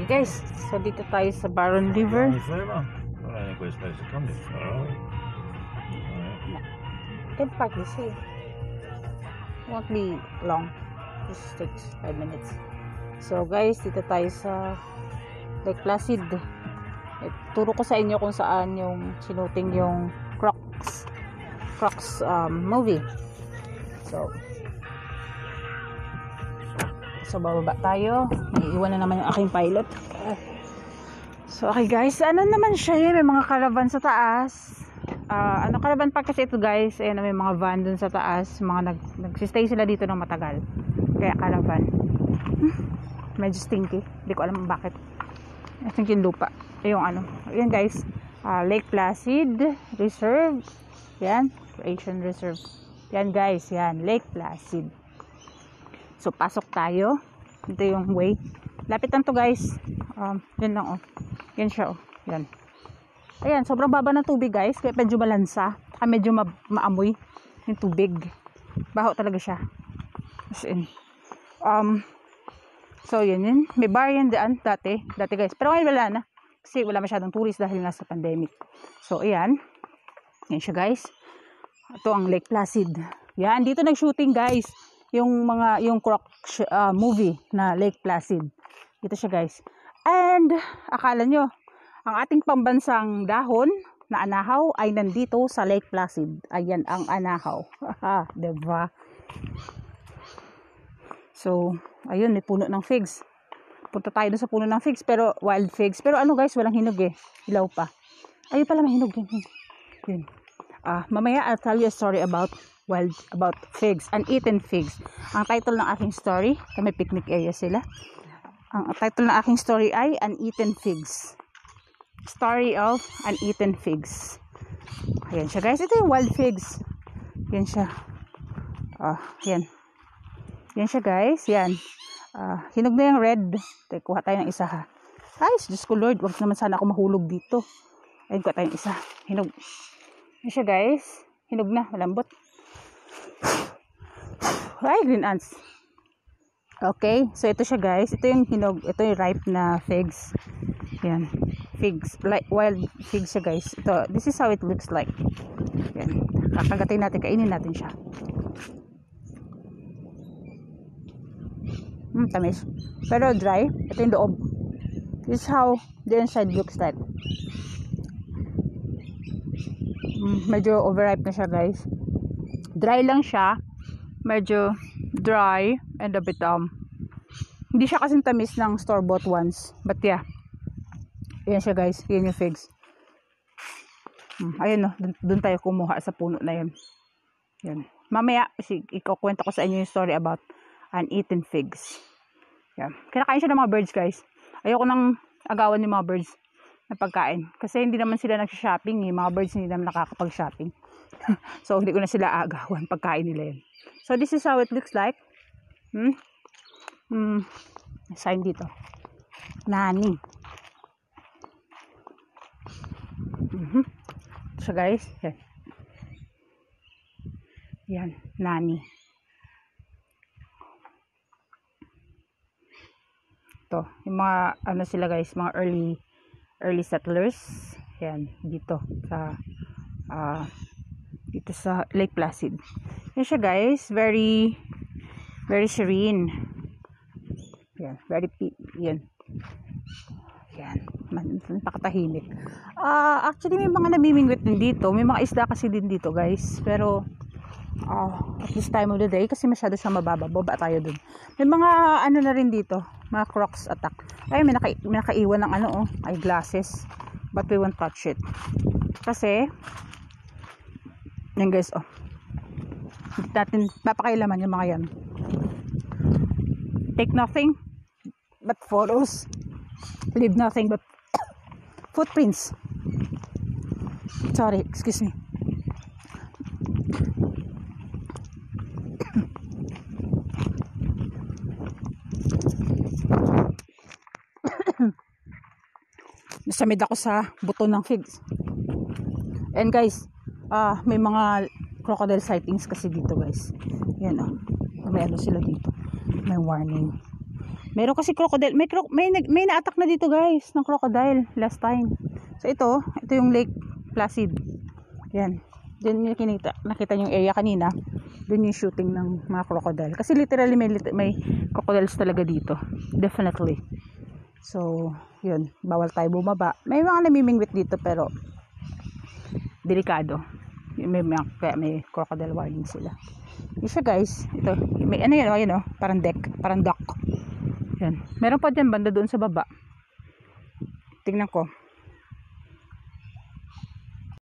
Guys, so dito tayo sa Barron River. Can park this way. Won't be long. Just takes 5 minutes. So guys, dito tayo sa Lake Placid. Turo ko sa inyo kung saan yung sinuting yung Crocs movie. So bababa tayo. Naiiwan na naman yung aking pilot. So okay guys, ano naman siya, may mga caravan sa taas. Caravan park kasi ito guys. Ayan, may mga van dun sa taas. Mga nagsistay sila dito ng matagal. Kaya caravan. Medyo stinky. Hindi ko alam bakit. I think yung lupa. Ayan guys. Lake Placid Reserve. Yan. Creation Reserve. Yan guys. Yan. Lake Placid. So, pasok tayo. Ito yung way. Lapit lang to guys. Yan lang Yan siya Yan. Ayan. Sobrang baba ng tubig guys. Kaya medyo malansa. Kaya medyo maamoy yung tubig. Baho talaga siya. As in. So, yun. May bar yan daan dati guys. Pero ngayon wala na. Kasi wala masyadong tourist dahil nga sa pandemic. So, ayan. Yan siya guys. Ito ang Lake Placid. Yan. Dito nag-shooting guys. Yung Crocs movie na Lake Placid. Dito siya guys. And, akala nyo, ang ating pambansang dahon na anahaw ay nandito sa Lake Placid. Ayan ang anahaw. Diba? So, ayun, may puno ng figs. Punta tayo doon sa puno ng figs, pero wild figs. Pero ano guys, walang hinog Hilaw pa. Ayun pala, may hinog yun. Mamaya I'll tell you a story about figs, uneaten figs. Ang title ng aking story, may picnic area sila. Ang title ng aking story ay Uneaten Figs. Story of Uneaten Figs. Ayan siya guys, ito yung wild figs. Yan siya. Yan. Yan siya guys, yan. Hinog na yung red. Kuha tayo ng isa ha. Ay, Diyos ko Lord, wag naman sana ako mahulog dito. Ayun, kuha tayo ng isa. Hinog. Yan siya guys. Hinog na, malambot. Ay, green ants. Okay, so ito siya guys. Ito yung hinog, ito yung ripe na figs. Yan. Figs, like wild figs siya guys. Ito, this is how it looks like. Yan. Kakagatin natin, kainin natin siya. Tamis. Pero dry. Ito yung loob. This is how the inside looks like. Medyo overripe na siya guys. Dry lang siya. Medyo dry and a bit hindi siya kasing tamis ng store-bought ones. But yeah. Ayan siya guys. Ayan yung figs. Ayan dun tayo kumuha sa puno na yun. Yan. Mamaya, ikukwento ko sa inyo yung story about uneaten figs. Yan. Kinakain siya ng mga birds guys. Ayoko nang agawan yung mga birds na pagkain. Kasi hindi naman sila nagsha-shopping Mga birds hindi naman nakakapag-shopping. So, hindi ko na sila agawan. Pagkain nila yun. So, this is how it looks like. Sign dito. Nani. So, guys. Yan. Nani. Ito. Yung mga, sila guys, mga early settlers. Yan. Dito. Dito sa Lake Placid. Yan siya guys, very serene. Yan, yan. Yan, napakatahimik. Actually may mga namimingwit din dito. May mga isda kasi din dito guys. Pero at this time of the day kasi masyado siya mababa. Baba tayo dun. May mga na rin dito, mga crocs attack. Ay, may nakaiwan ng eyeglasses. But we won't touch it. Kasi yan guys, hindi natin papakailaman yung mga yan. Take nothing but photos. Leave nothing but footprints. Sorry, excuse me. Nasamid ako sa buto ng figs. And guys, may mga crocodile sightings kasi dito guys. Yan May sila dito. May warning. Meron kasi crocodile. May na-attack na dito guys ng crocodile last time. So ito yung Lake Placid. Yan. Diyan yung nakita yung area kanina. Doon yung shooting ng mga crocodile. Kasi literally may crocodiles talaga dito. Definitely. So, yun. Bawal tayo bumaba. May mga namimingwit dito pero delikado. Kaya may crocodile warning sila. Isa guys, ito, may ano yan, ayun, parang deck, parang dock. Yan. Meron pa dyan banda doon sa baba. Tingnan ko.